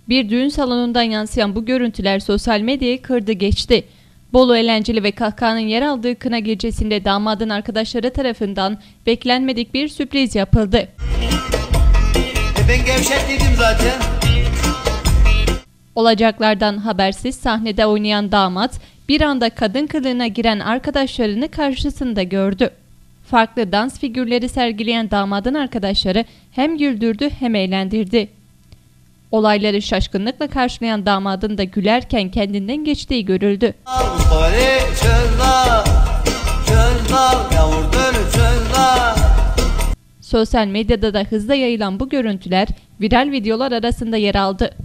Bir düğün salonundan yansıyan bu görüntüler sosyal medyayı kırdı geçti. Bolu Eğlenceli ve Kahkaha'nın yer aldığı kına gecesinde damadın arkadaşları tarafından beklenmedik bir sürpriz yapıldı. Ben gevşetliydim zaten. Olacaklardan habersiz sahnede oynayan damat bir anda kadın kılığına giren arkadaşlarını karşısında gördü. Farklı dans figürleri sergileyen damadın arkadaşları hem güldürdü hem eğlendirdi. Olayları şaşkınlıkla karşılayan damadın da gülerken kendinden geçtiği görüldü. Sosyal medyada da hızla yayılan bu görüntüler viral videolar arasında yer aldı.